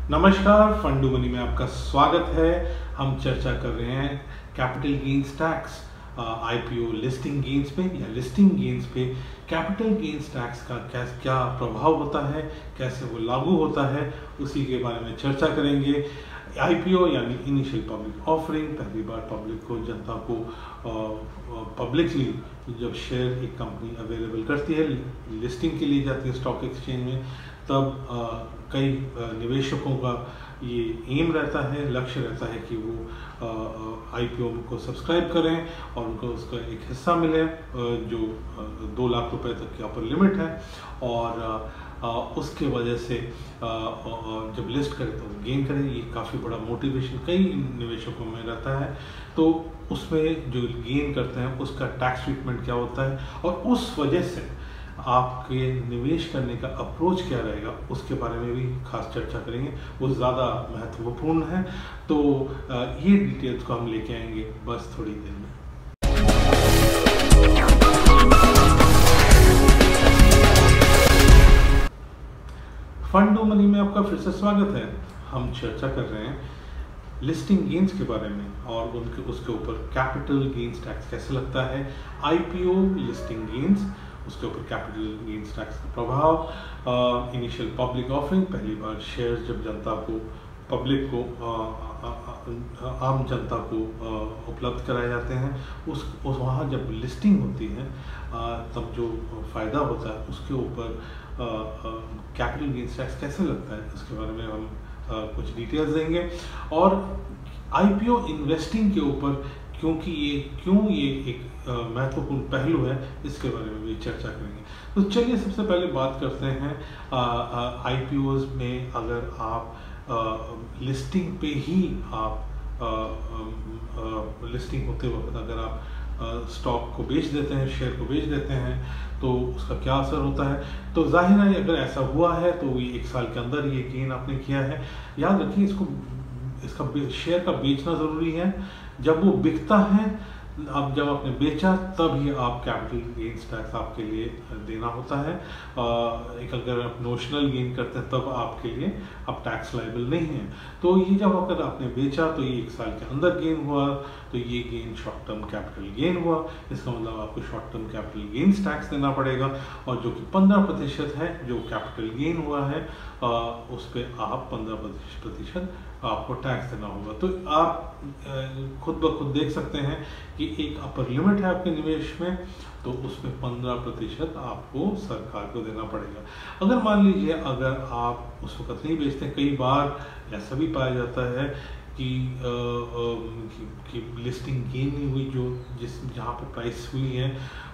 नमस्कार, फंडू मनी में आपका स्वागत है। हम चर्चा कर रहे हैं capital gains tax, IPO listing gains पे या लिस्टिंग गेन्स पे कैपिटल गेन्स टैक्स का क्या प्रभाव होता है, कैसे वो लागू होता है, उसी के बारे में चर्चा करेंगे। आईपीओ यानी इनिशियल पब्लिक ऑफरिंग, पहली बार पब्लिक को, जनता को पब्लिकली जब शेयर एक कंपनी अवेलेबल करती है, लिस्टिंग के लिए जाती है स्टॉक एक्सचेंज में, तब कई निवेशकों का ये एम रहता है, लक्ष्य रहता है कि वो आईपीओ को सब्सक्राइब करें और उनको उसका एक हिस्सा मिले, जो 2 लाख रुपए तक की अपर लिमिट है। और उसके वजह से जब लिस्ट करें तो गेन करें, ये काफ़ी बड़ा मोटिवेशन कई निवेशकों में रहता है। तो उसमें जो गेन करते हैं उसका टैक्स ट्रीटमेंट क्या होता है और उस वजह से आपके निवेश करने का अप्रोच क्या रहेगा, उसके बारे में भी खास चर्चा करेंगे। वो ज़्यादा महत्वपूर्ण है, तो ये डिटेल्स को हम लेके आएंगे बस थोड़ी देर में। फंडू मनी में आपका फिर से स्वागत है। हम चर्चा कर रहे हैं लिस्टिंग गेन्स के बारे में और उसके ऊपर कैपिटल गेन्स टैक्स कैसे लगता है, आईपीओ लिस्टिंग गेन्स, उसके ऊपर कैपिटल गेन्स टैक्स का प्रभाव, इनिशियल पब्लिक ऑफरिंग, पहली बार शेयर्स जब जनता को, पब्लिक को, आम जनता को उपलब्ध कराए जाते हैं, उस वहाँ जब लिस्टिंग होती है तब जो फ़ायदा होता है उसके ऊपर कैपिटल गेन्स टैक्स कैसे लगता है, इसके बारे में हम कुछ डिटेल्स देंगे। और आईपीओ इन्वेस्टिंग के ऊपर क्योंकि ये एक महत्वपूर्ण पहलू है, इसके बारे में भी चर्चा करेंगे। तो चलिए सबसे पहले बात करते हैं आईपीओज में। अगर आप लिस्टिंग पे ही लिस्टिंग होते वक्त अगर आप स्टॉक को बेच देते हैं, शेयर को बेच देते हैं, तो उसका क्या असर होता है। तो जाहिर है अगर ऐसा हुआ है तो ये 1 साल के अंदर ये गेन आपने किया है। याद रखिए इसका शेयर का बेचना ज़रूरी है। जब वो बिकता है, अब जब आपने बेचा तब ही आप कैपिटल गेन्स टैक्स आपके लिए देना होता है। एक अगर आप नोशनल गेन करते हैं तब आपके लिए अब टैक्स लायबल नहीं है। तो ये जब अगर आपने बेचा तो ये 1 साल के अंदर गेन हुआ, तो ये gain short term capital gain हुआ। इसका मतलब आपको short term capital gains tax देना पड़ेगा, और जो कि 15% है जो कैपिटल गेन हुआ है, उस पर आप 15% आपको टैक्स देना होगा। तो आप खुद ब खुद देख सकते हैं कि एक अपर लिमिट है आपके निवेश में, तो उसमें 15% आपको सरकार को देना पड़ेगा। अगर मान लीजिए अगर आप उस वक्त नहीं बेचते, कई बार ऐसा भी पाया जाता है कि लिस्टिंग गेन नहीं हुई, जहाँ पे प्राइस हुई है,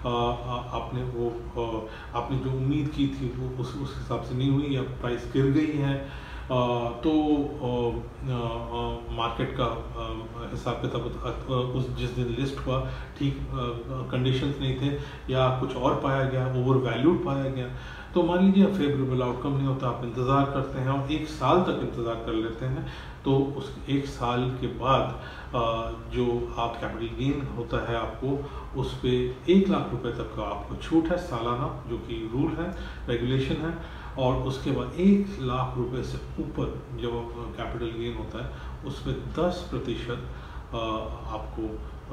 आपने जो उम्मीद की थी वो उस हिसाब से नहीं हुई, या प्राइस गिर गई है, तो मार्केट का हिसाब किताब उस जिस दिन लिस्ट हुआ ठीक कंडीशंस नहीं थे, या कुछ और पाया गया, ओवर वैल्यूड पाया गया, तो मान लीजिए फेवरेबल आउटकम नहीं होता, आप इंतज़ार करते हैं और 1 साल तक इंतज़ार कर लेते हैं। तो उस 1 साल के बाद जो आप कैपिटल गेन होता है आपको, उस पर 1 लाख रुपए तक का आपको छूट है सालाना, जो कि रूल है, रेगुलेशन है। और उसके बाद 1 लाख रुपए से ऊपर जब कैपिटल गेन होता है उस पर 10% आपको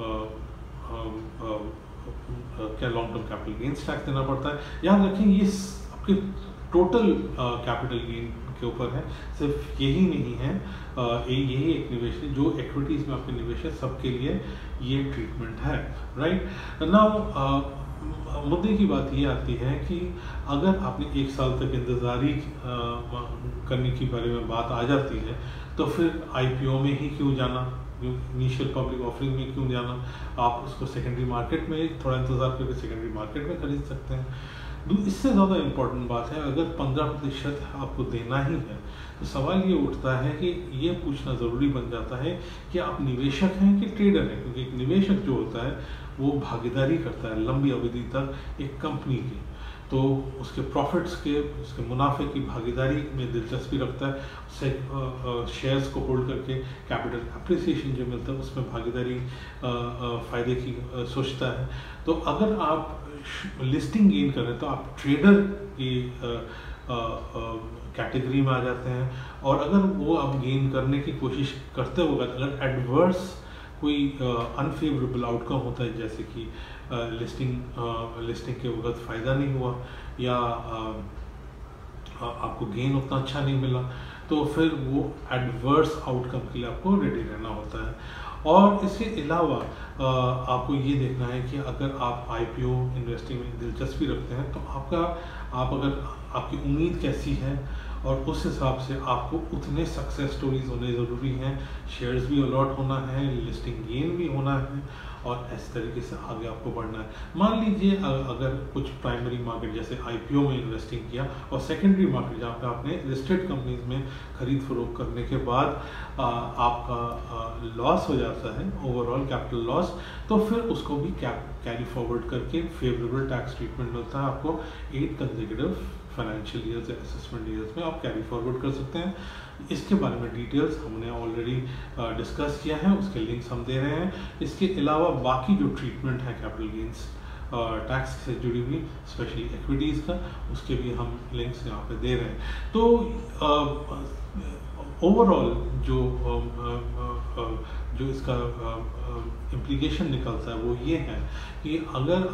क्या long term capital gains tax देना पड़ता है। याद रखें ये आपके टोटल कैपिटल गेन के ऊपर है, सिर्फ यही नहीं है, यही एक निवेश है, जो इक्विटीज़ में आपके निवेश है सबके लिए ये ट्रीटमेंट है, राइट। नाउ मुद्दे की बात ये आती है कि अगर आपने 1 साल तक इंतज़ारी करने के बारे में बात आ जाती है, तो फिर आईपीओ में ही क्यों जाना, इनिशियल पब्लिक ऑफरिंग में क्यों जाना। आप उसको सेकेंडरी मार्केट में थोड़ा इंतज़ार करके सेकेंडरी मार्केट में खरीद सकते हैं। इससे ज़्यादा इम्पोर्टेंट बात है, अगर 15% आपको देना ही है, तो सवाल ये उठता है कि ये पूछना ज़रूरी बन जाता है कि आप निवेशक हैं कि ट्रेडर हैं, क्योंकि एक निवेशक जो होता है वो भागीदारी करता है लंबी अवधि तक एक कंपनी की, तो उसके प्रॉफिट्स के, उसके मुनाफे की भागीदारी में दिलचस्पी रखता है। उससे शेयर्स को होल्ड करके कैपिटल अप्रिसिएशन जो मिलता है उसमें भागीदारी फ़ायदे की सोचता है। तो अगर आप लिस्टिंग गेन कर रहे हैं तो आप ट्रेडर की कैटेगरी में आ जाते हैं। और अगर वो अब गेन करने की कोशिश करते वक्त अगर एडवर्स कोई अनफेवरेबल आउटकम होता है, जैसे कि लिस्टिंग के वक्त फ़ायदा नहीं हुआ या आपको गेन उतना अच्छा नहीं मिला, तो फिर वो एडवर्स आउटकम के लिए आपको रेडी रहना होता है। और इसके अलावा आपको ये देखना है कि अगर आप IPO इन्वेस्टिंग में दिलचस्पी रखते हैं तो आपकी उम्मीद कैसी है, और उस हिसाब से आपको उतने सक्सेस स्टोरीज होने ज़रूरी हैं, शेयर्स भी अलॉट होना है, लिस्टिंग गेन भी होना है, और इस तरीके से आगे आपको बढ़ना है। मान लीजिए अगर कुछ प्राइमरी मार्केट जैसे IPO में इन्वेस्टिंग किया और सेकेंडरी मार्केट जहाँ पे आपने लिस्टेड कंपनीज में खरीद फरोख्त करने के बाद आपका लॉस हो जाता है, ओवरऑल कैपिटल लॉस, तो फिर उसको भी कैरी फॉरवर्ड करके फेवरेबल टैक्स ट्रीटमेंट मिलता है आपको 8 कंसेक्यूटिव फाइनेंशियल ईयर्स या असेसमेंट ईयर्स में आप कैरी फॉरवर्ड कर सकते हैं। इसके बारे में डिटेल्स हमने ऑलरेडी डिस्कस किया है, उसके लिंक्स हम दे रहे हैं। इसके अलावा बाकी जो ट्रीटमेंट है कैपिटल गेंस टैक्स से जुड़ी हुई, स्पेशली इक्विटीज़ का, उसके भी हम लिंक्स यहाँ पे दे रहे हैं। तो ओवरऑल जो इसका इम्प्लीकेशन निकलता है वो ये है कि अगर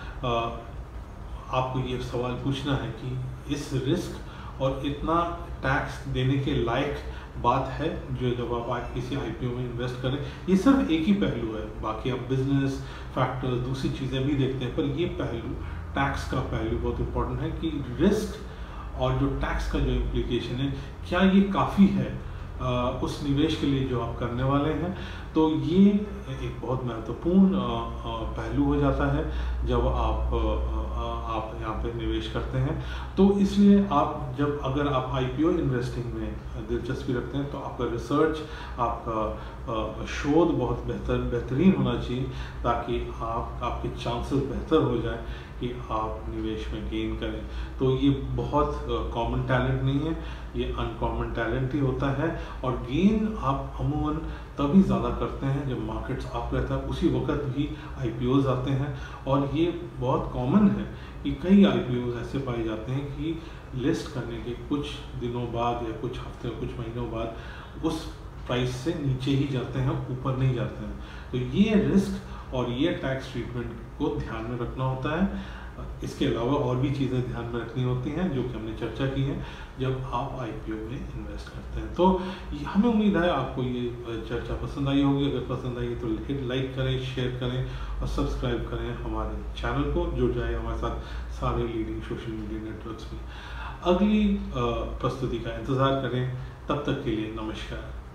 आपको ये सवाल पूछना है कि इस रिस्क और इतना टैक्स देने के लायक बात है जो जब आप किसी IPO में इन्वेस्ट करें, ये सिर्फ एक ही पहलू है, बाकी आप बिजनेस फैक्टर्स दूसरी चीज़ें भी देखते हैं, पर ये पहलू टैक्स का पहलू बहुत इम्पोर्टेंट है कि रिस्क और जो टैक्स का जो इम्प्लीकेशन है क्या ये काफ़ी है उस निवेश के लिए जो आप करने वाले हैं। तो ये एक बहुत महत्वपूर्ण पहलू हो जाता है जब आप यहाँ पे निवेश करते हैं। तो इसलिए अगर आप IPO इन्वेस्टिंग में दिलचस्पी रखते हैं तो आपका रिसर्च, आपका शोध बहुत बेहतरीन होना चाहिए, ताकि आपके चांसेस बेहतर हो जाए कि आप निवेश में गेन करें। तो ये बहुत कॉमन टैलेंट नहीं है, ये अनकॉमन टैलेंट ही होता है। और गेन आप अमूमन तभी ज़्यादा करते हैं जब मार्केट्स अप रहता है, उसी वक्त भी IPOs आते हैं। और ये बहुत कॉमन है कि कई IPOs ऐसे पाए जाते हैं कि लिस्ट करने के कुछ दिनों बाद या कुछ हफ्ते कुछ महीनों बाद उस प्राइस से नीचे ही जाते हैं, ऊपर नहीं जाते हैं। तो ये रिस्क और ये टैक्स ट्रीटमेंट को ध्यान में रखना होता है। इसके अलावा और भी चीज़ें ध्यान में रखनी होती हैं जो कि हमने चर्चा की है जब आप IPO में इन्वेस्ट करते हैं। तो हमें उम्मीद है आपको ये चर्चा पसंद आई होगी। अगर पसंद आई तो लाइक करें, शेयर करें और सब्सक्राइब करें हमारे चैनल को, जुड़ जाए हमारे साथ सारे लीडिंग सोशल मीडिया नेटवर्क्स में। अगली प्रस्तुति का इंतज़ार करें, तब तक के लिए नमस्कार।